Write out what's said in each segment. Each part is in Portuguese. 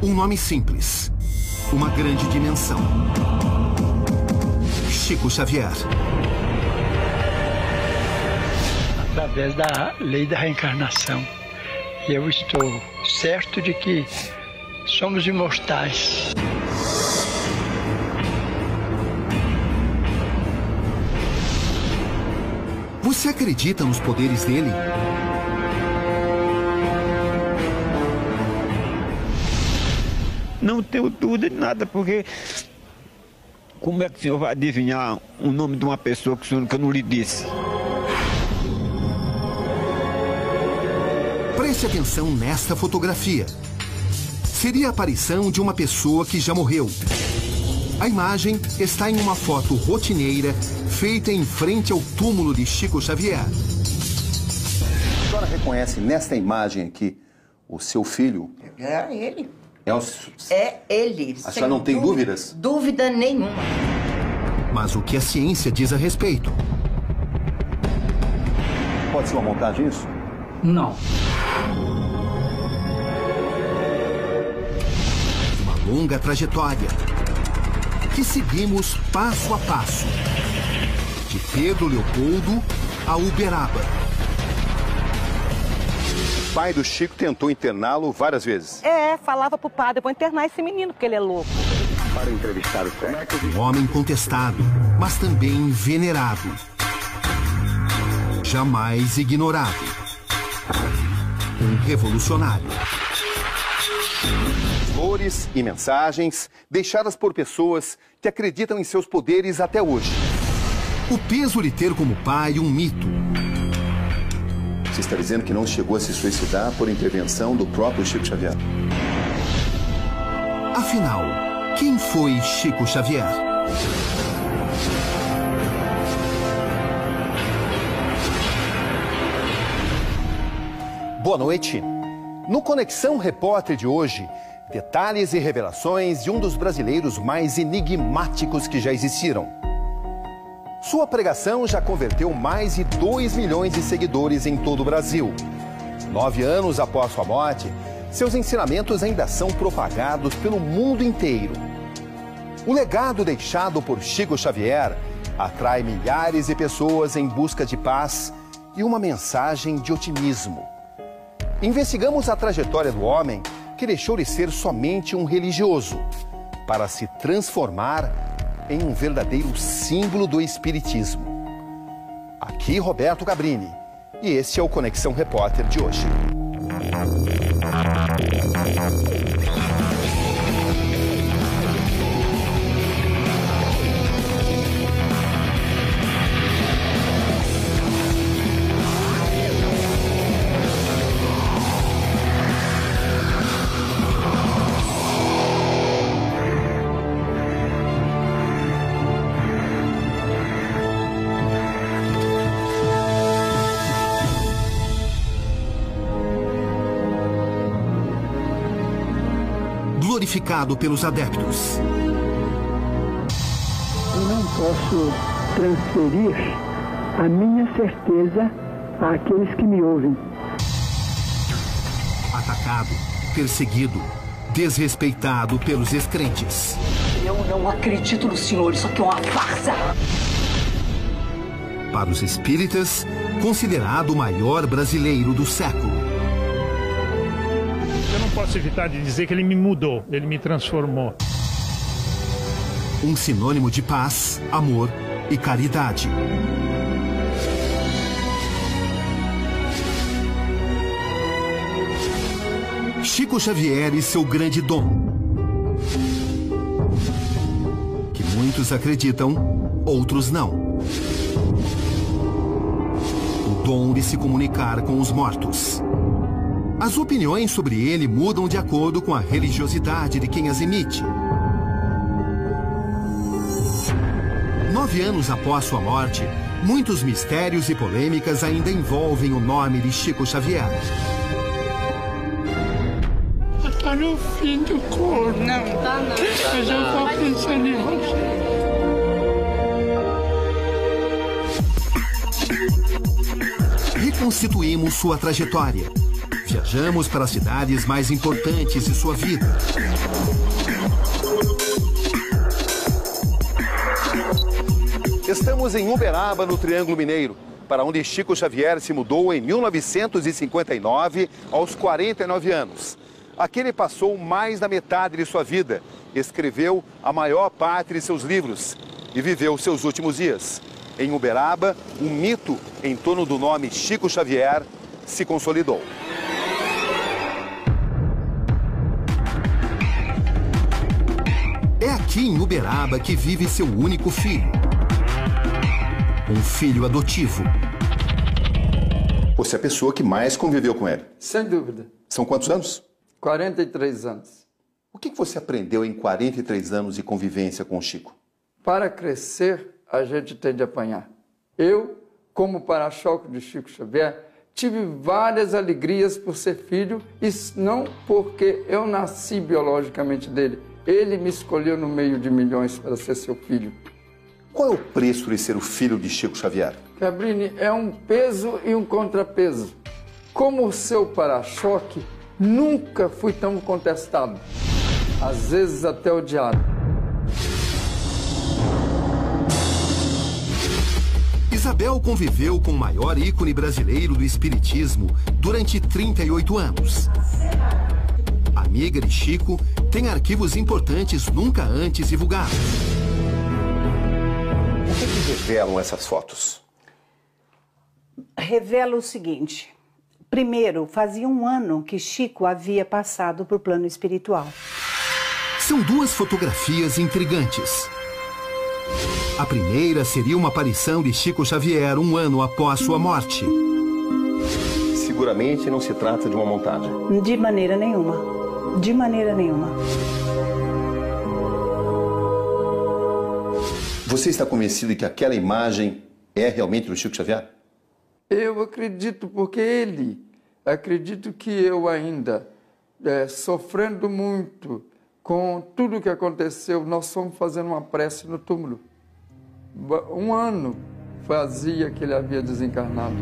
Um nome simples, uma grande dimensão. Chico Xavier. Através da lei da reencarnação, eu estou certo de que somos imortais. Você acredita nos poderes dele? Não tenho dúvida de nada, porque como é que o senhor vai adivinhar o nome de uma pessoa que eu não lhe disse? Preste atenção nesta fotografia. Seria a aparição de uma pessoa que já morreu. A imagem está em uma foto rotineira feita em frente ao túmulo de Chico Xavier. A senhora reconhece nesta imagem aqui o seu filho? É ele. É ele. A senhora não tem dúvidas? Dúvida nenhuma. Mas o que a ciência diz a respeito? Pode ser uma montagem isso? Não. Uma longa trajetória que seguimos passo a passo. De Pedro Leopoldo a Uberaba. O pai do Chico tentou interná-lo várias vezes. Falava pro padre, vou internar esse menino, porque ele é louco. Para entrevistar o técnico. Um homem contestado, mas também venerado. Jamais ignorado. Um revolucionário. Flores e mensagens deixadas por pessoas que acreditam em seus poderes até hoje. O peso de ter como pai um mito. Você está dizendo que não chegou a se suicidar por intervenção do próprio Chico Xavier? Afinal, quem foi Chico Xavier? Boa noite. No Conexão Repórter de hoje, detalhes e revelações de um dos brasileiros mais enigmáticos que já existiram. Sua pregação já converteu mais de 2 milhões de seguidores em todo o Brasil. 9 anos após sua morte, seus ensinamentos ainda são propagados pelo mundo inteiro. O legado deixado por Chico Xavier atrai milhares de pessoas em busca de paz e uma mensagem de otimismo. Investigamos a trajetória do homem que deixou de ser somente um religioso para se transformar em um verdadeiro símbolo do espiritismo. Aqui Roberto Cabrini e este é o Conexão Repórter de hoje. Glorificado pelos adeptos. Eu não posso transferir a minha certeza àqueles que me ouvem. Atacado, perseguido, desrespeitado pelos descrentes. Eu não acredito no senhor, isso aqui é uma farsa. Para os espíritas, considerado o maior brasileiro do século. Eu não posso evitar de dizer que ele me mudou, ele me transformou. Um sinônimo de paz, amor e caridade. Chico Xavier e seu grande dom. Que muitos acreditam, outros não. O dom de se comunicar com os mortos. As opiniões sobre ele mudam de acordo com a religiosidade de quem as emite. 9 anos após sua morte, muitos mistérios e polêmicas ainda envolvem o nome de Chico Xavier. Tá no fim do corpo. Não, tá não. Mas eu tô pensando em você. Reconstituímos sua trajetória. Viajamos para as cidades mais importantes de sua vida. Estamos em Uberaba, no Triângulo Mineiro, para onde Chico Xavier se mudou em 1959, aos 49 anos. Aqui ele passou mais da metade de sua vida, escreveu a maior parte de seus livros e viveu seus últimos dias. Em Uberaba, um mito em torno do nome Chico Xavier se consolidou. É aqui em Uberaba que vive seu único filho. Um filho adotivo. Você é a pessoa que mais conviveu com ele? Sem dúvida. São quantos anos? 43 anos. O que você aprendeu em 43 anos de convivência com o Chico? Para crescer, a gente tem de apanhar. Eu, como para-choque de Chico Xavier, tive várias alegrias por ser filho, e não porque eu nasci biologicamente dele. Ele me escolheu no meio de milhões para ser seu filho. Qual é o preço de ser o filho de Chico Xavier? Cabrini, é um peso e um contrapeso. Como seu para-choque, nunca fui tão contestado. Às vezes até odiado. Isabel conviveu com o maior ícone brasileiro do espiritismo durante 38 anos. Amiga de Chico, tem arquivos importantes nunca antes divulgados. O que revelam essas fotos? Revela o seguinte. Primeiro, fazia um ano que Chico havia passado para o plano espiritual. São duas fotografias intrigantes. A primeira seria uma aparição de Chico Xavier um ano após sua morte. Seguramente não se trata de uma montagem. De maneira nenhuma. De maneira nenhuma. Você está convencido de que aquela imagem é realmente do Chico Xavier? Eu acredito, porque acredito que eu ainda, sofrendo muito com tudo o que aconteceu, nós fomos fazendo uma prece no túmulo. Um ano fazia que ele havia desencarnado.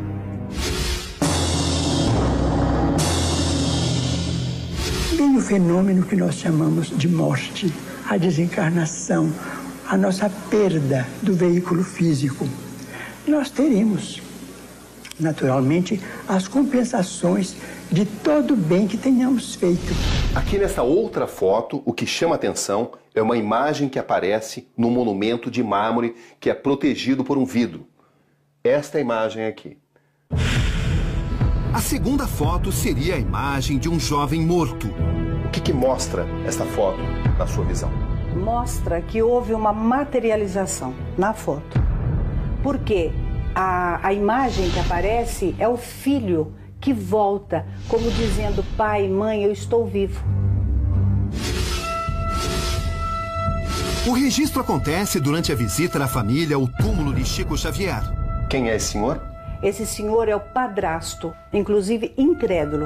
Vem o fenômeno que nós chamamos de morte, a desencarnação, a nossa perda do veículo físico. Nós teremos, naturalmente, as compensações de todo o bem que tenhamos feito. Aqui nessa outra foto, o que chama atenção é uma imagem que aparece num monumento de mármore que é protegido por um vidro. Esta imagem aqui. A segunda foto seria a imagem de um jovem morto. O que mostra esta foto na sua visão? Mostra que houve uma materialização na foto. Porque a imagem que aparece é o filho que volta, como dizendo: pai, mãe, eu estou vivo. O registro acontece durante a visita da família ao túmulo de Chico Xavier. Quem é esse senhor? Esse senhor é o padrasto, inclusive incrédulo.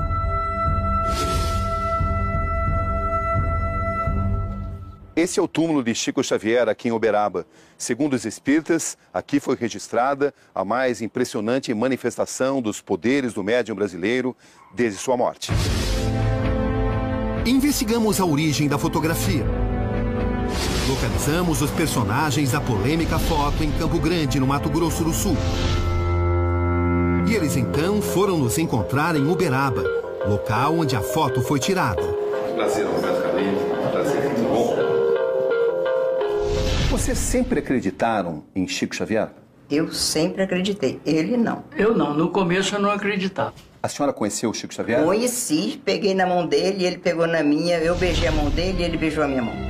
Esse é o túmulo de Chico Xavier aqui em Uberaba. Segundo os espíritas, aqui foi registrada a mais impressionante manifestação dos poderes do médium brasileiro desde sua morte. Investigamos a origem da fotografia. Localizamos os personagens da polêmica foto em Campo Grande, no Mato Grosso do Sul. E eles então foram nos encontrar em Uberaba, local onde a foto foi tirada. Prazer, Roberto Carlinhos. Prazer, tudo bom? Vocês sempre acreditaram em Chico Xavier? Eu sempre acreditei, ele não. Eu não, no começo eu não acreditava. A senhora conheceu o Chico Xavier? Conheci, peguei na mão dele, ele pegou na minha, eu beijei a mão dele e ele beijou a minha mão.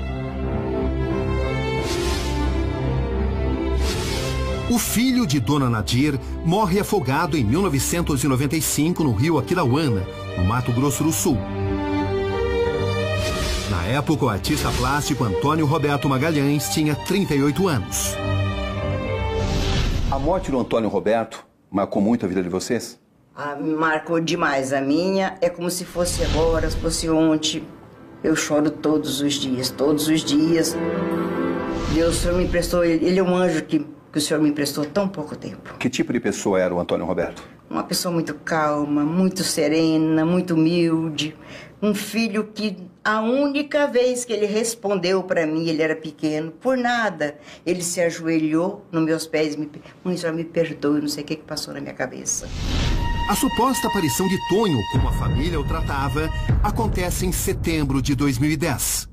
O filho de Dona Nadir morre afogado em 1995 no rio Aquidauana, no Mato Grosso do Sul. Na época, o artista plástico Antônio Roberto Magalhães tinha 38 anos. A morte do Antônio Roberto marcou muito a vida de vocês? Marcou demais. A minha é como se fosse agora, se fosse ontem. Eu choro todos os dias, todos os dias. Deus me emprestou, ele é um anjo que que o senhor me emprestou tão pouco tempo. Que tipo de pessoa era o Antônio Roberto? Uma pessoa muito calma, muito serena, muito humilde. Um filho que a única vez que ele respondeu para mim, ele era pequeno, por nada, ele se ajoelhou nos meus pés e mãe, senhora, me perdoe, não sei o que passou na minha cabeça. A suposta aparição de Tonho, como a família o tratava, acontece em setembro de 2010.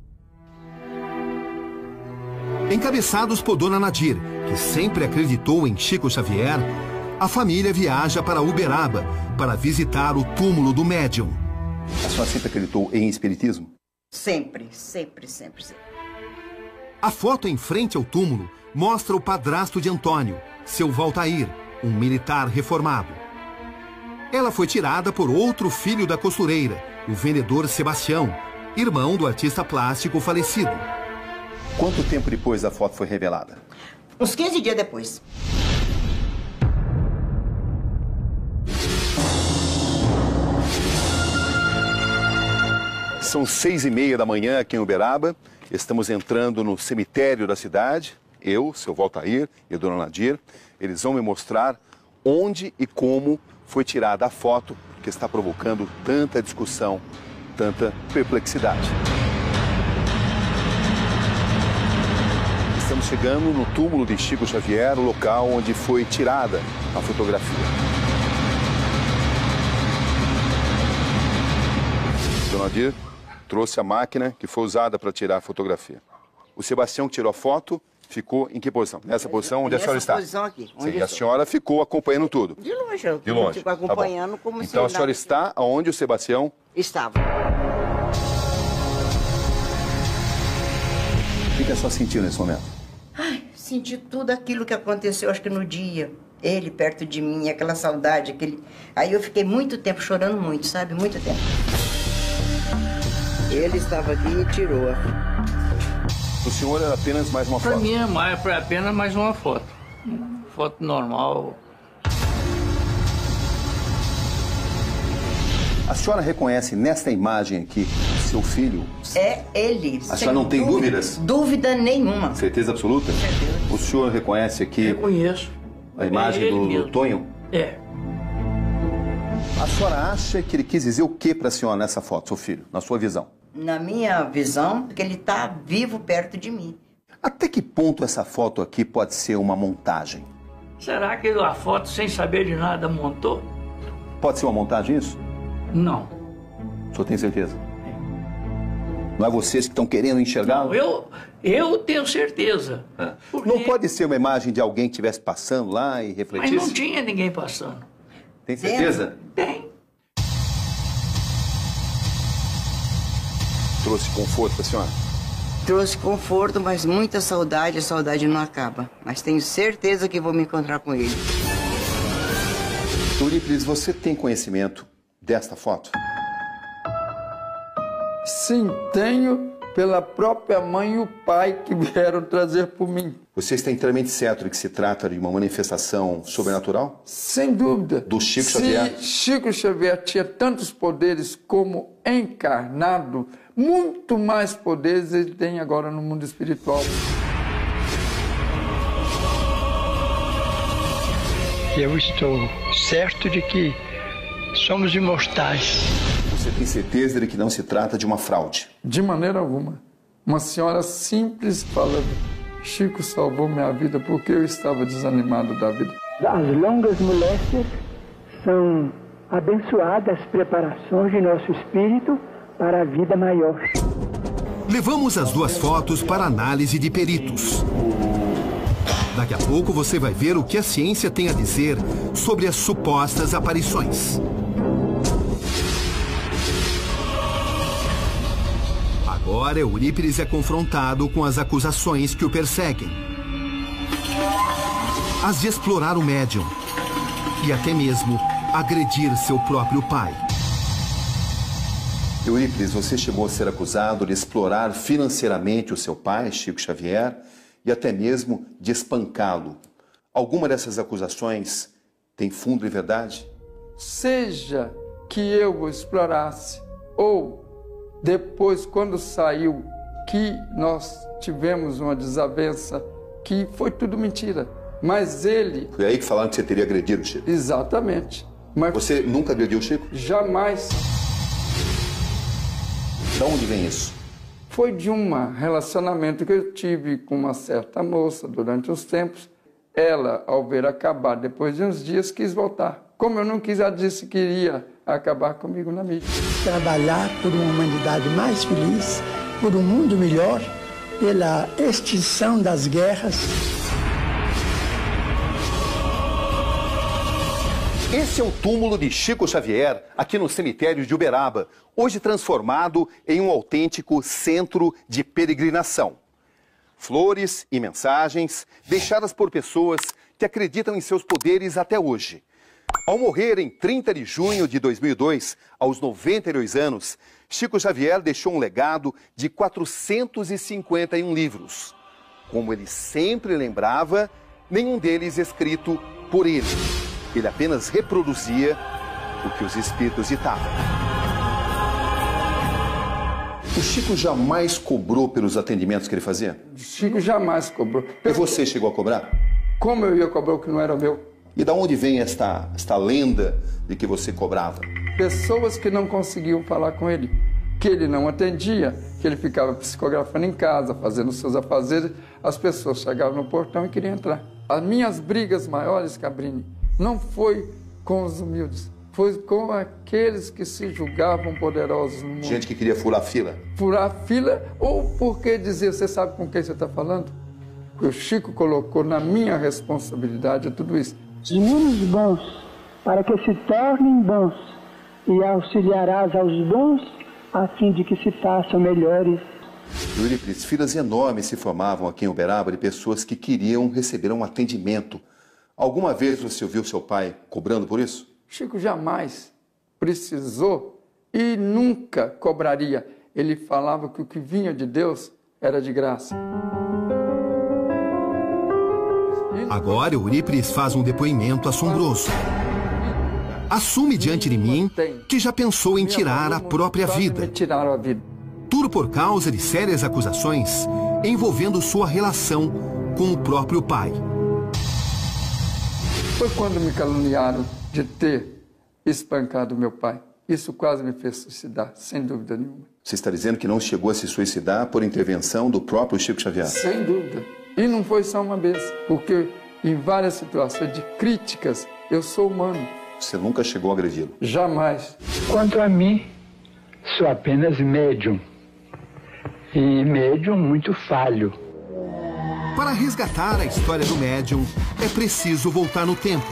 Encabeçados por Dona Nadir, que sempre acreditou em Chico Xavier, a família viaja para Uberaba para visitar o túmulo do médium. A senhora sempre acreditou em espiritismo? Sempre, sempre, sempre, sempre. A foto em frente ao túmulo mostra o padrasto de Antônio, seu Valtair, um militar reformado. Ela foi tirada por outro filho da costureira, o vendedor Sebastião, irmão do artista plástico falecido. Quanto tempo depois a foto foi revelada? Uns 15 dias depois. São 6h30 da manhã aqui em Uberaba. Estamos entrando no cemitério da cidade. Eu, seu Valtair e a Dona Nadir. Eles vão me mostrar onde e como foi tirada a foto que está provocando tanta discussão, tanta perplexidade. Estamos chegando no túmulo de Chico Xavier, o local onde foi tirada a fotografia. Dona Nadir trouxe a máquina que foi usada para tirar a fotografia. O Sebastião que tirou a foto ficou em que posição? Nessa posição onde a senhora está? Nessa posição aqui. Sim, a senhora ficou acompanhando tudo? De longe, eu de longe. Fico acompanhando como se... Então a senhora está onde o Sebastião... Estava. O que a senhora sentiu nesse momento? Ai, senti tudo aquilo que aconteceu, acho que no dia. Ele perto de mim, aquela saudade, aquele... Aí eu fiquei muito tempo chorando muito, sabe? Muito tempo. Ele estava aqui e tirou. O senhor era apenas mais uma foto? Para mim é apenas mais uma foto. Foto normal. A senhora reconhece nesta imagem aqui seu filho? É ele. A senhora não tem dúvidas? Dúvida nenhuma. Certeza absoluta? Certeza. O senhor reconhece aqui... Reconheço. A imagem do Tonho? É. A senhora acha que ele quis dizer o que para a senhora nessa foto, seu filho, na sua visão? Na minha visão, porque ele está vivo perto de mim. Até que ponto essa foto aqui pode ser uma montagem? Será que a foto, sem saber de nada, montou? Pode ser uma montagem isso? Não. O senhor tem certeza? Não é vocês que estão querendo enxergar? Não, eu tenho certeza. É. Porque... Não pode ser uma imagem de alguém que estivesse passando lá e refletisse? Mas não tinha ninguém passando. Tem certeza? Tem. Trouxe conforto para a senhora? Trouxe conforto, mas muita saudade. A saudade não acaba. Mas tenho certeza que vou me encontrar com ele. Eurípides, você tem conhecimento desta foto? Sim, tenho, pela própria mãe e o pai que vieram trazer por mim. Você está inteiramente certo de que se trata de uma manifestação sobrenatural? Sem dúvida. Do Chico Xavier? Se Chico Xavier tinha tantos poderes como encarnado, muito mais poderes ele tem agora no mundo espiritual. Eu estou certo de que somos imortais. Você tem certeza de que não se trata de uma fraude? De maneira alguma. Uma senhora simples falando: Chico salvou minha vida porque eu estava desanimado da vida. As longas moléstias são abençoadas preparações de nosso espírito para a vida maior. Levamos as duas fotos para análise de peritos. Daqui a pouco você vai ver o que a ciência tem a dizer sobre as supostas aparições. Agora, Eurípides é confrontado com as acusações que o perseguem. As de explorar o médium e até mesmo agredir seu próprio pai. Eurípides, você chegou a ser acusado de explorar financeiramente o seu pai, Chico Xavier, e até mesmo de espancá-lo. Alguma dessas acusações tem fundo de verdade? Seja que eu o explorasse ou depois, quando saiu, que nós tivemos uma desavença, que foi tudo mentira. Mas ele... Foi aí que falaram que você teria agredido o Chico? Exatamente. Mas você nunca agrediu o Chico? Jamais. De onde vem isso? Foi de um relacionamento que eu tive com uma certa moça durante uns tempos. Ela, ao ver acabar, depois de uns dias, quis voltar. Como eu não quis, ela disse que iria acabar comigo na mídia. Trabalhar por uma humanidade mais feliz, por um mundo melhor, pela extinção das guerras. Esse é o túmulo de Chico Xavier, aqui no cemitério de Uberaba, hoje transformado em um autêntico centro de peregrinação. Flores e mensagens deixadas por pessoas que acreditam em seus poderes até hoje. Ao morrer em 30 de junho de 2002, aos 92 anos, Chico Xavier deixou um legado de 451 livros. Como ele sempre lembrava, nenhum deles escrito por ele. Ele apenas reproduzia o que os espíritos ditavam. O Chico jamais cobrou pelos atendimentos que ele fazia? O Chico jamais cobrou. E você chegou a cobrar? Como eu ia cobrar o que não era meu? E da onde vem esta lenda de que você cobrava? Pessoas que não conseguiam falar com ele, que ele não atendia, que ele ficava psicografando em casa, fazendo seus afazeres, as pessoas chegavam no portão e queriam entrar. As minhas brigas maiores, Cabrini, não foi com os humildes, foi com aqueles que se julgavam poderosos no mundo. Gente que queria furar fila? Furar fila, ou porque dizer, você sabe com quem você está falando? O Chico colocou na minha responsabilidade tudo isso. Os menos bons, para que se tornem bons, e auxiliarás aos bons, a fim de que se façam melhores. Eurípides, filas enormes se formavam aqui em Uberaba de pessoas que queriam receber um atendimento. Alguma vez você ouviu seu pai cobrando por isso? Chico jamais precisou e nunca cobraria. Ele falava que o que vinha de Deus era de graça. Agora, Eurípides faz um depoimento assombroso. Assume diante de mim que já pensou em tirar a própria vida. Tudo por causa de sérias acusações envolvendo sua relação com o próprio pai. Foi quando me caluniaram de ter espancado meu pai. Isso quase me fez suicidar, sem dúvida nenhuma. Você está dizendo que não chegou a se suicidar por intervenção do próprio Chico Xavier? Sem dúvida. E não foi só uma vez, porque em várias situações de críticas, eu sou humano. Você nunca chegou a agredi-lo? Jamais. Quanto a mim, sou apenas médium. E médium muito falho. Para resgatar a história do médium, é preciso voltar no tempo.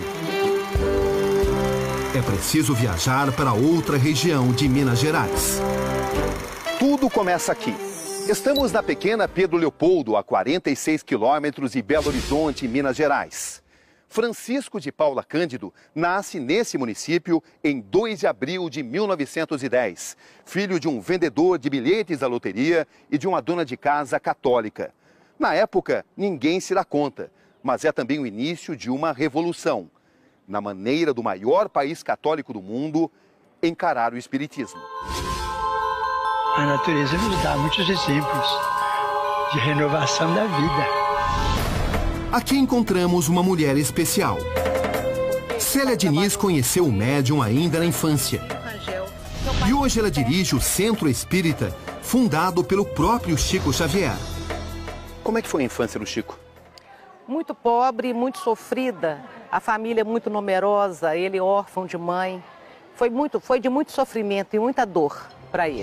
É preciso viajar para outra região de Minas Gerais. Tudo começa aqui. Estamos na pequena Pedro Leopoldo, a 46 quilômetros de Belo Horizonte, Minas Gerais. Francisco de Paula Cândido nasce nesse município em 2 de abril de 1910, filho de um vendedor de bilhetes da loteria e de uma dona de casa católica. Na época, ninguém se dá conta, mas é também o início de uma revolução, na maneira do maior país católico do mundo encarar o espiritismo. A natureza nos dá muitos exemplos de renovação da vida. Aqui encontramos uma mulher especial. Célia Diniz conheceu o médium ainda na infância. E hoje ela dirige o Centro Espírita, fundado pelo próprio Chico Xavier. Como é que foi a infância do Chico? Muito pobre, muito sofrida. A família muito numerosa, ele órfão de mãe. Foi de muito sofrimento e muita dor para ele.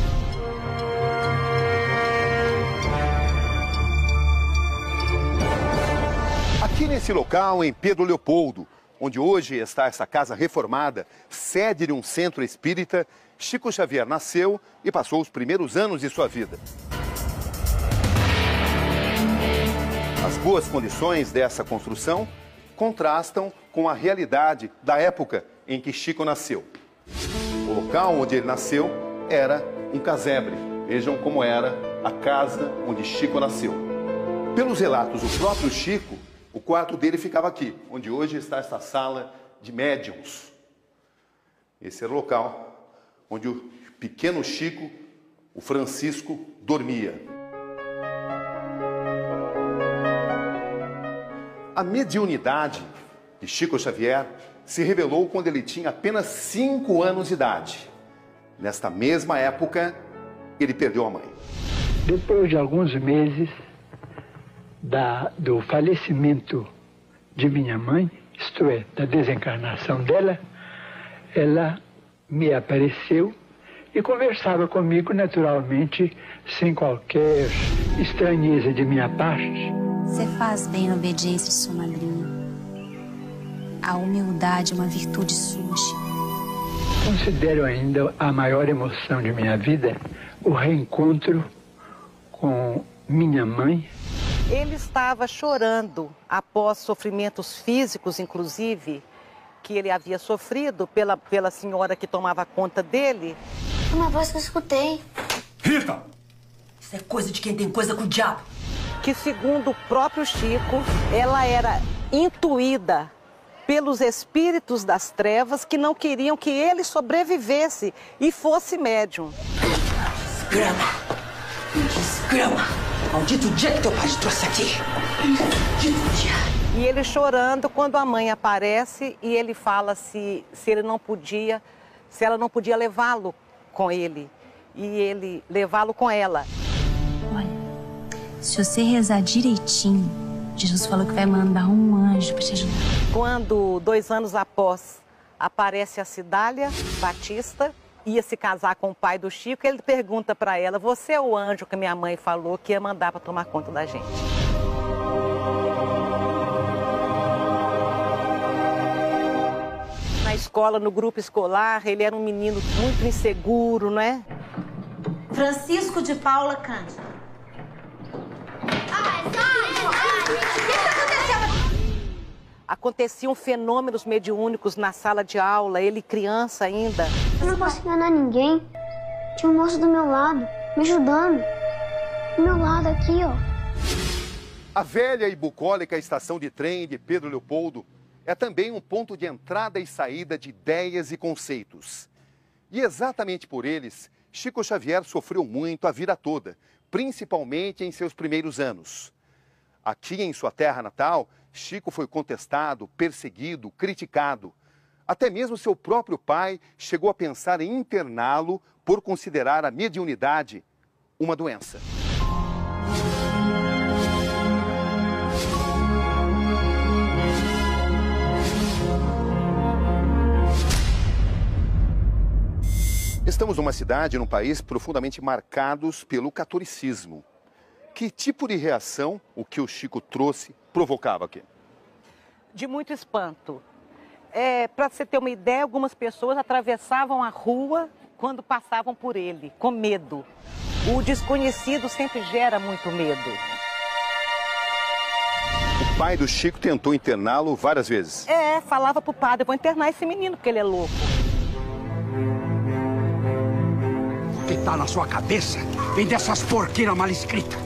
Aqui nesse local, em Pedro Leopoldo, onde hoje está essa casa reformada, sede de um centro espírita, Chico Xavier nasceu e passou os primeiros anos de sua vida. As boas condições dessa construção contrastam com a realidade da época em que Chico nasceu. O local onde ele nasceu era um casebre. Vejam como era a casa onde Chico nasceu. Pelos relatos do próprio Chico, o quarto dele ficava aqui, onde hoje está esta sala de médiuns. Esse era o local onde o pequeno Chico, o Francisco, dormia. A mediunidade de Chico Xavier se revelou quando ele tinha apenas 5 anos de idade. Nesta mesma época, ele perdeu a mãe. Depois de alguns meses do falecimento de minha mãe, isto é, da desencarnação dela, ela me apareceu e conversava comigo naturalmente, sem qualquer estranheza de minha parte. Você faz bem na obediência de sua madrinha. A humildade é uma virtude sua, Chico. Considero ainda a maior emoção de minha vida o reencontro com minha mãe. Ele estava chorando após sofrimentos físicos, inclusive, que ele havia sofrido pela senhora que tomava conta dele. Uma voz que eu escutei. Rita! Isso é coisa de quem tem coisa com o diabo. Que, segundo o próprio Chico, ela era intuída pelos espíritos das trevas que não queriam que ele sobrevivesse e fosse médium. Desgrama! Desgrama! Maldito dia que teu pai te trouxe aqui! Maldito dia! E ele chorando quando a mãe aparece e ele fala se ela não podia levá-lo com ele e ele levá-lo com ela. Olha, se você rezar direitinho, Jesus falou que vai mandar um anjo para te ajudar. Quando, 2 anos após, aparece a Cidália Batista, ia se casar com o pai do Chico, ele pergunta para ela: você é o anjo que minha mãe falou que ia mandar para tomar conta da gente? Na escola, no grupo escolar, ele era um menino muito inseguro, não é? Francisco de Paula Cândido. Aconteciam fenômenos mediúnicos na sala de aula, ele criança ainda. Eu não posso enganar ninguém. Tinha um moço do meu lado, me ajudando. Do meu lado aqui, ó. A velha e bucólica estação de trem de Pedro Leopoldo é também um ponto de entrada e saída de ideias e conceitos. E exatamente por eles, Chico Xavier sofreu muito a vida toda, principalmente em seus primeiros anos. Aqui em sua terra natal, Chico foi contestado, perseguido, criticado. Até mesmo seu próprio pai chegou a pensar em interná-lo por considerar a mediunidade uma doença. Estamos numa cidade e num país profundamente marcados pelo catolicismo. Que tipo de reação o que o Chico trouxe provocava aqui? De muito espanto. Para você ter uma ideia, algumas pessoas atravessavam a rua quando passavam por ele, com medo. O desconhecido sempre gera muito medo. O pai do Chico tentou interná-lo várias vezes. Falava pro padre: vou internar esse menino porque ele é louco. O que tá na sua cabeça vem dessas porqueiras mal escritas.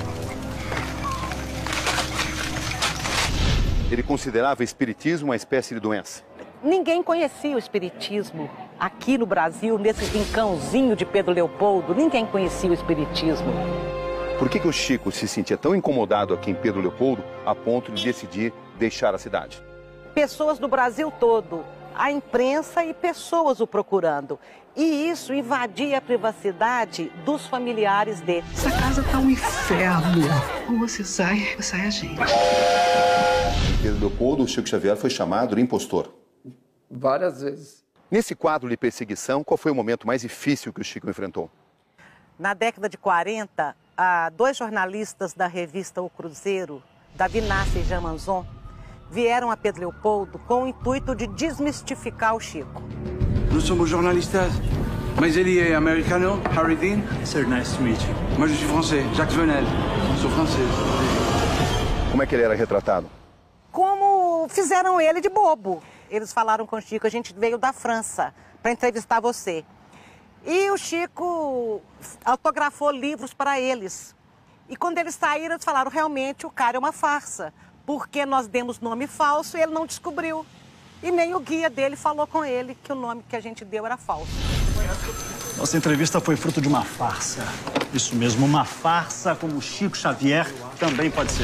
Ele considerava o espiritismo uma espécie de doença. Ninguém conhecia o espiritismo. Aqui no Brasil, nesse rincãozinho de Pedro Leopoldo, ninguém conhecia o espiritismo. Por que o Chico se sentia tão incomodado aqui em Pedro Leopoldo a ponto de decidir deixar a cidade? Pessoas do Brasil todo, a imprensa e pessoas o procurando. E isso invadia a privacidade dos familiares dele. Essa casa tá um inferno. Ou você sai a gente. Em Pedro Leopoldo, o Chico Xavier foi chamado de impostor. Várias vezes. Nesse quadro de perseguição, qual foi o momento mais difícil que o Chico enfrentou? Na década de 40, 2 jornalistas da revista O Cruzeiro, Davi Nasser e Jean Manzon, vieram a Pedro Leopoldo com o intuito de desmistificar o Chico. Nós somos jornalistas, mas ele é americano, Harry Dean. Sir, nice to meet you. Mas eu sou francês, Jacques Venel. Sou francês. Como é que ele era retratado? Como fizeram ele de bobo. Eles falaram com o Chico: a gente veio da França para entrevistar você. E o Chico autografou livros para eles. E quando eles saíram, eles falaram: realmente o cara é uma farsa, porque nós demos nome falso e ele não descobriu. E nem o guia dele falou com ele que o nome que a gente deu era falso. Nossa entrevista foi fruto de uma farsa. Isso mesmo, uma farsa como o Chico Xavier também pode ser.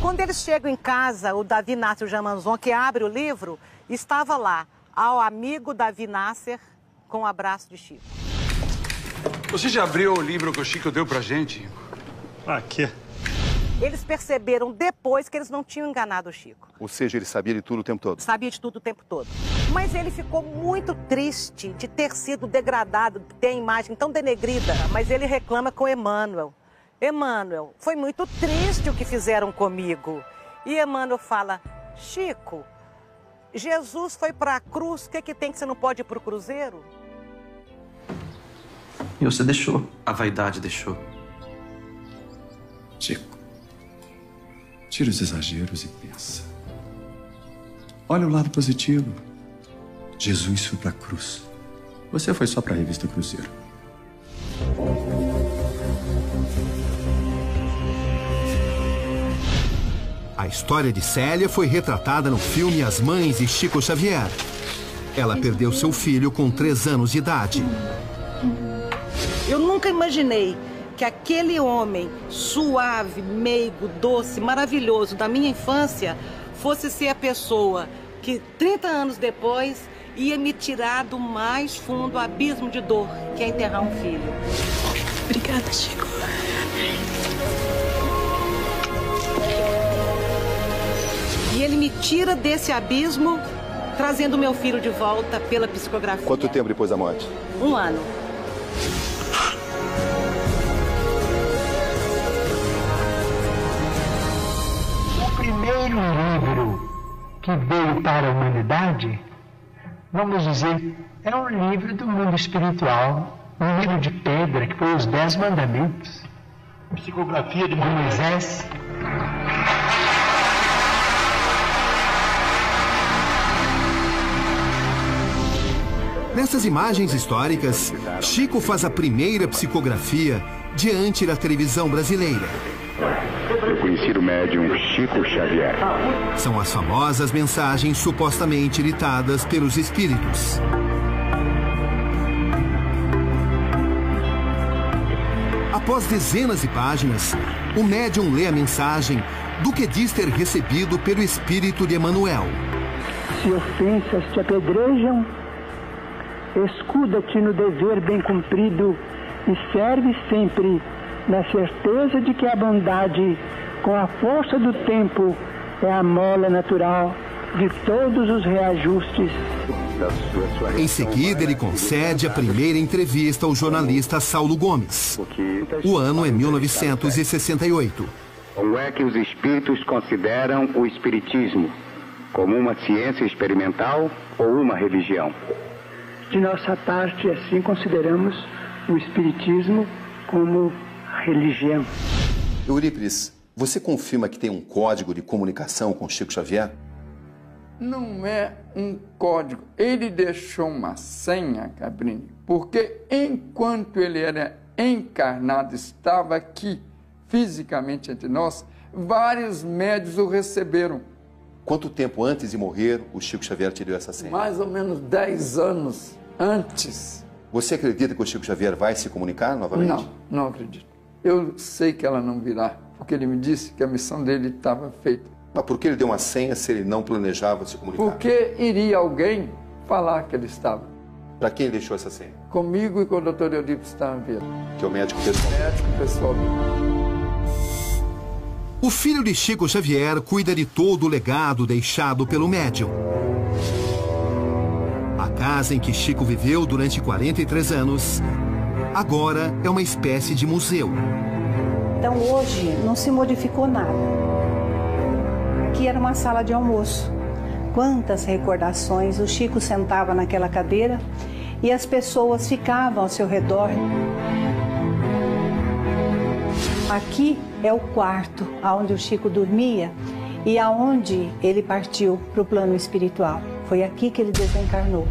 Quando eles chegam em casa, o Davi Nasser Jamanzon, que abre o livro, estava lá, ao amigo Davi Nasser, com um abraço de Chico. Você já abriu o livro que o Chico deu pra gente? Aqui. Eles perceberam depois que eles não tinham enganado o Chico. Ou seja, ele sabia de tudo o tempo todo? Sabia de tudo o tempo todo. Mas ele ficou muito triste de ter sido degradado, de ter a imagem tão denegrida. Mas ele reclama com Emmanuel. Emmanuel, foi muito triste o que fizeram comigo. E Emmanuel fala, Chico, Jesus foi para a cruz, o que tem que você não pode ir para o cruzeiro? E você deixou. A vaidade deixou. Chico, tira os exageros e pensa. Olha o lado positivo. Jesus foi para a cruz. Você foi só para a revista Cruzeiro. A história de Célia foi retratada no filme As Mães de Chico Xavier. Ela perdeu seu filho com 3 anos de idade. Eu nunca imaginei que aquele homem suave, meigo, doce, maravilhoso da minha infância fosse ser a pessoa que 30 anos depois ia me tirar do mais fundo abismo de dor, que é enterrar um filho. Obrigada, Chico. E ele me tira desse abismo, trazendo meu filho de volta pela psicografia. Quanto tempo depois da morte? 1 ano. O primeiro livro que veio para a humanidade, vamos dizer, é um livro do mundo espiritual, um livro de pedra, que foi os 10 Mandamentos. Psicografia de Moisés. Nessas imagens históricas, Chico faz a primeira psicografia diante da televisão brasileira. Eu conheci o médium Chico Xavier. São as famosas mensagens supostamente ditadas pelos espíritos. Após dezenas de páginas, o médium lê a mensagem do que diz ter recebido pelo espírito de Emmanuel. Se ofensas te apedrejam, escuda-te no dever bem cumprido e serve sempre na certeza de que a bondade, com a força do tempo, é a mola natural de todos os reajustes. Em seguida, ele concede a primeira entrevista ao jornalista Saulo Gomes. O ano é 1968. Como é que os espíritos consideram o espiritismo? Como uma ciência experimental ou uma religião? De nossa parte, assim consideramos o espiritismo como religião. Eurípides, você confirma que tem um código de comunicação com Chico Xavier? Não é um código. Ele deixou uma senha, Cabrini, porque enquanto ele era encarnado, estava aqui fisicamente entre nós, vários médios o receberam. Quanto tempo antes de morrer o Chico Xavier te deu essa senha? Mais ou menos 10 anos antes. Você acredita que o Chico Xavier vai se comunicar novamente? Não, não acredito. Eu sei que ela não virá, porque ele me disse que a missão dele estava feita. Mas por que ele deu uma senha se ele não planejava se comunicar? Porque iria alguém falar que ele estava. Para quem ele deixou essa senha? Comigo e com o Dr. Eudípio Stanville. Que é o médico pessoal. Médico pessoal. O filho de Chico Xavier cuida de todo o legado deixado pelo médium. A casa em que Chico viveu durante 43 anos, agora é uma espécie de museu. Então hoje não se modificou nada. Aqui era uma sala de almoço. Quantas recordações, o Chico sentava naquela cadeira e as pessoas ficavam ao seu redor. Aqui é o quarto onde o Chico dormia e aonde ele partiu para o plano espiritual. Foi aqui que ele desencarnou.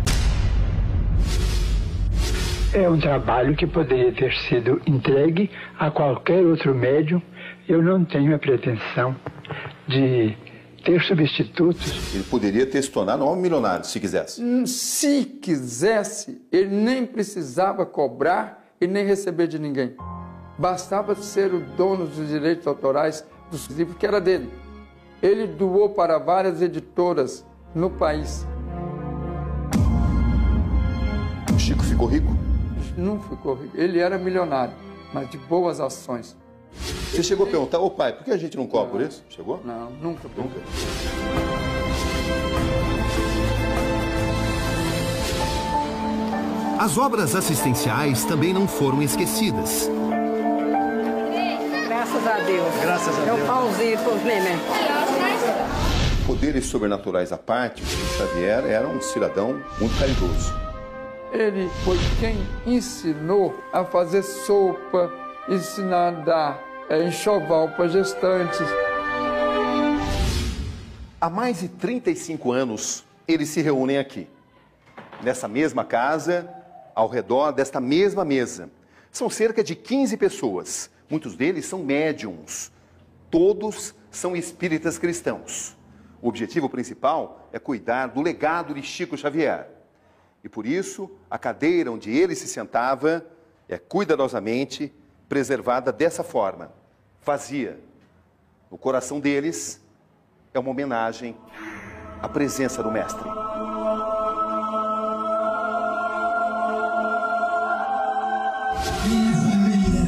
É um trabalho que poderia ter sido entregue a qualquer outro médium. Eu não tenho a pretensão de ter substitutos. Ele poderia ter se tornado um homem milionário, se quisesse. Se quisesse, ele nem precisava cobrar e nem receber de ninguém. Bastava ser o dono dos direitos autorais dos livros, que era dele. Ele doou para várias editoras no país. O Chico ficou rico? Não ficou rico. Ele era milionário, mas de boas ações. Você chegou a perguntar, ô pai, por que a gente não cobra por isso? Chegou? Não, nunca. As obras assistenciais também não foram esquecidas. Graças a Deus. Graças a Deus. É o pãozinho pros neném. Poderes sobrenaturais à parte, o Chico Xavier era um cidadão muito caridoso. Ele foi quem ensinou a fazer sopa, ensinar a dar enxoval para gestantes. Há mais de 35 anos, eles se reúnem aqui, nessa mesma casa, ao redor desta mesma mesa. São cerca de 15 pessoas. Muitos deles são médiums. Todos são espíritas cristãos. O objetivo principal é cuidar do legado de Chico Xavier. E por isso, a cadeira onde ele se sentava é cuidadosamente preservada dessa forma, vazia. No coração deles é uma homenagem à presença do Mestre. Minha família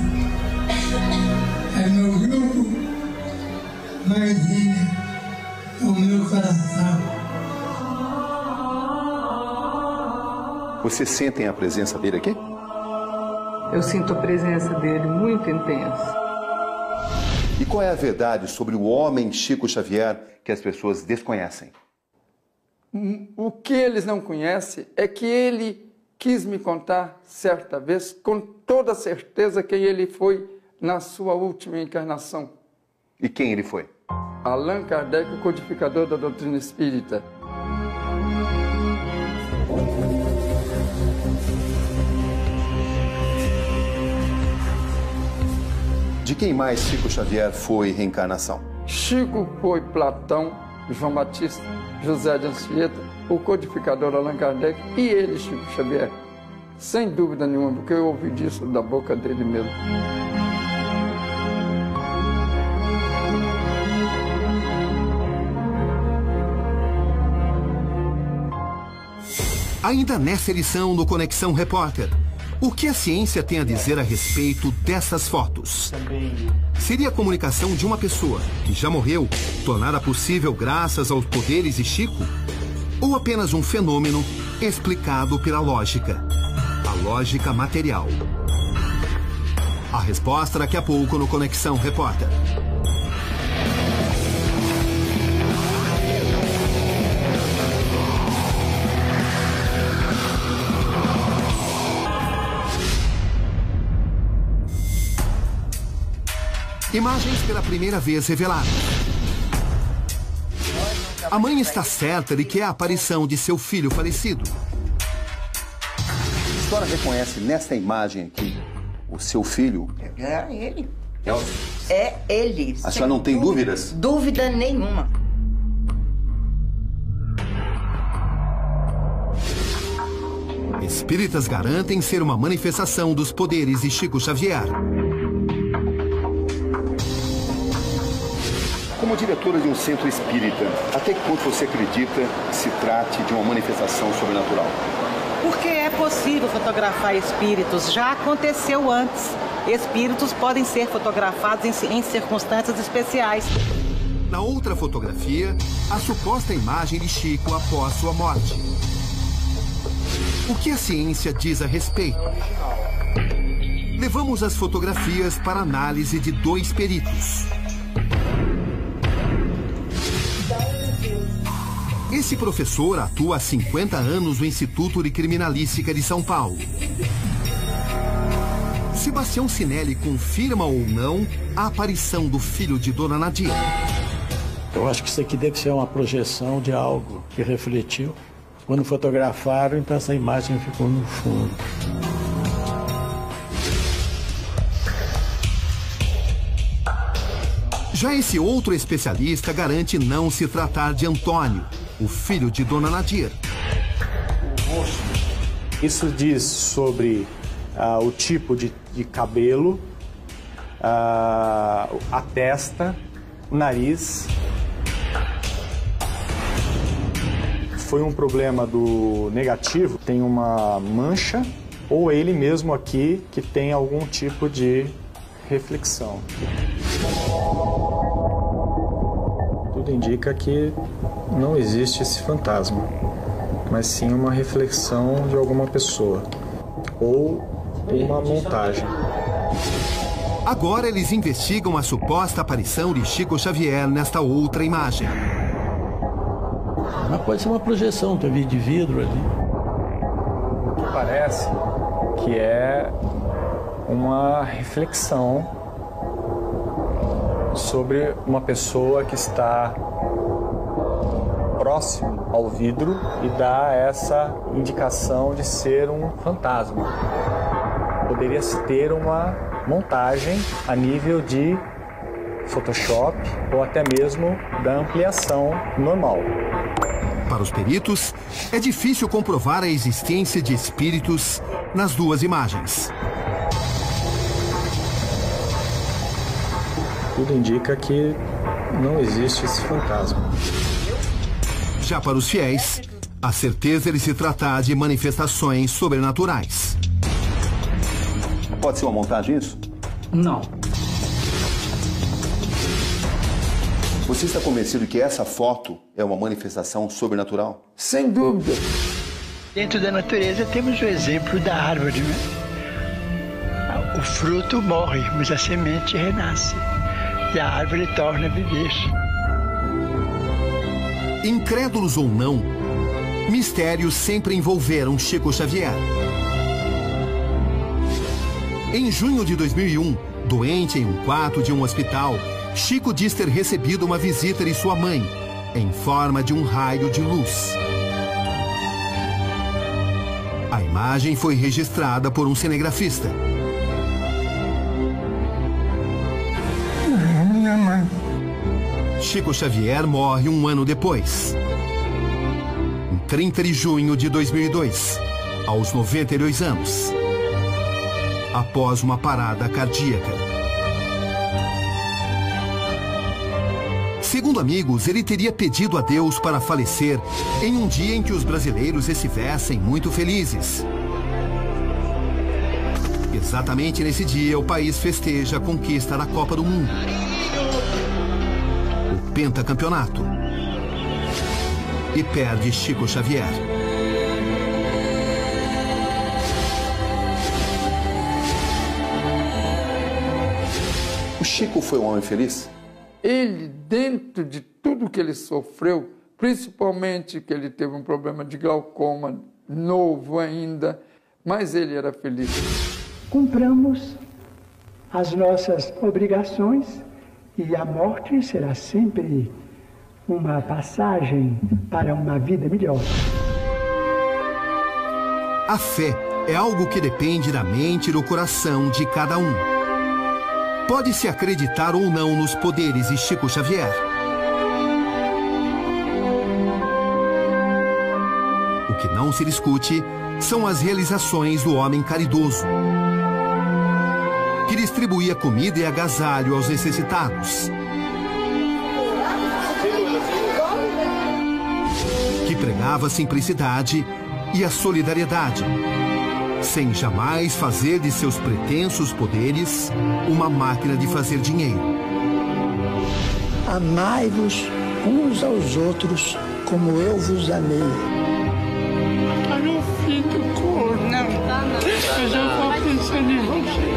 é meu grupo, mas é o meu coração. Vocês sentem a presença dele aqui? Eu sinto a presença dele muito intensa. E qual é a verdade sobre o homem Chico Xavier que as pessoas desconhecem? O que eles não conhecem é que ele quis me contar certa vez, com toda certeza, quem ele foi na sua última encarnação. E quem ele foi? Allan Kardec, o codificador da doutrina espírita. De quem mais Chico Xavier foi reencarnação? Chico foi Platão, João Batista, José de Anchieta, o codificador Allan Kardec e ele, Chico Xavier. Sem dúvida nenhuma, porque eu ouvi disso da boca dele mesmo. Ainda nessa edição do Conexão Repórter, o que a ciência tem a dizer a respeito dessas fotos? Seria a comunicação de uma pessoa que já morreu, tornada possível graças aos poderes de Chico? Ou apenas um fenômeno explicado pela lógica? A lógica material. A resposta daqui a pouco no Conexão Repórter. Imagens pela primeira vez reveladas. A mãe está certa de que é a aparição de seu filho falecido. A senhora reconhece nesta imagem aqui o seu filho? É ele. É ele. A senhora não tem dúvidas? Dúvida nenhuma. Espíritas garantem ser uma manifestação dos poderes de Chico Xavier. Como diretora de um centro espírita, até que ponto você acredita que se trate de uma manifestação sobrenatural? Porque é possível fotografar espíritos, já aconteceu antes. Espíritos podem ser fotografados em circunstâncias especiais. Na outra fotografia, a suposta imagem de Chico após sua morte. O que a ciência diz a respeito? Levamos as fotografias para análise de 2 peritos. Esse professor atua há 50 anos no Instituto de Criminalística de São Paulo. Sebastião Sinelli confirma ou não a aparição do filho de Dona Nadir. Eu acho que isso aqui deve ser uma projeção de algo que refletiu. Quando fotografaram, então essa imagem ficou no fundo. Já esse outro especialista garante não se tratar de Antônio, o filho de Dona Nadir. Isso diz sobre o tipo de cabelo, a testa, o nariz foi um problema do negativo, tem uma mancha, ou ele mesmo aqui que tem algum tipo de reflexão. Tudo indica que não existe esse fantasma, mas sim uma reflexão de alguma pessoa, ou uma montagem. Agora eles investigam a suposta aparição de Chico Xavier nesta outra imagem. Mas pode ser uma projeção, TV de vidro ali. O que parece que é uma reflexão sobre uma pessoa que está próximo ao vidro e dá essa indicação de ser um fantasma. Poderia ter uma montagem a nível de Photoshop ou até mesmo da ampliação normal. Para os peritos, é difícil comprovar a existência de espíritos nas duas imagens. Tudo indica que não existe esse fantasma. Já para os fiéis, a certeza de se tratar de manifestações sobrenaturais. Pode ser uma montagem isso? Não. Você está convencido que essa foto é uma manifestação sobrenatural? Sem dúvida. Dentro da natureza temos o exemplo da árvore, né? O fruto morre, mas a semente renasce. E a árvore torna a viver. Incrédulos ou não, mistérios sempre envolveram Chico Xavier. Em junho de 2001, doente em um quarto de um hospital, Chico diz ter recebido uma visita de sua mãe, em forma de um raio de luz. A imagem foi registrada por um cinegrafista. Minha mãe. Chico Xavier morre um ano depois. Em 30 de junho de 2002, aos 92 anos. Após uma parada cardíaca. Segundo amigos, ele teria pedido a Deus para falecer em um dia em que os brasileiros estivessem muito felizes. Exatamente nesse dia, o país festeja a conquista da Copa do Mundo. O pentacampeonato. E perde Chico Xavier. O Chico foi um homem feliz? Ele, dentro de tudo que ele sofreu, principalmente que ele teve um problema de glaucoma novo ainda, mas ele era feliz. Cumpramos as nossas obrigações e a morte será sempre uma passagem para uma vida melhor. A fé é algo que depende da mente e do coração de cada um. Pode-se acreditar ou não nos poderes de Chico Xavier. O que não se discute são as realizações do homem caridoso, que distribuía comida e agasalho aos necessitados, que pregava a simplicidade e a solidariedade, sem jamais fazer de seus pretensos poderes uma máquina de fazer dinheiro. Amai-vos uns aos outros como eu vos amei. Tá no fim do corpo. Não, tá não. Eu já tô pensando em você.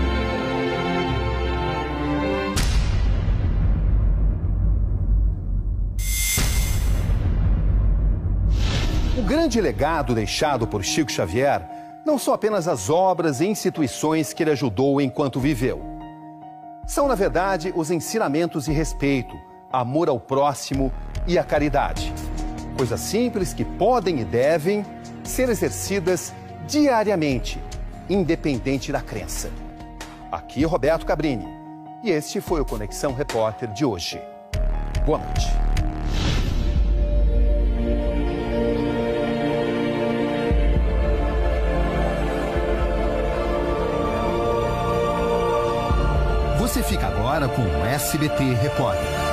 O grande legado deixado por Chico Xavier não são apenas as obras e instituições que ele ajudou enquanto viveu. São, na verdade, os ensinamentos de respeito, amor ao próximo e a caridade. Coisas simples que podem e devem ser exercidas diariamente, independente da crença. Aqui Roberto Cabrini, e este foi o Conexão Repórter de hoje. Boa noite. Você fica agora com o SBT Repórter.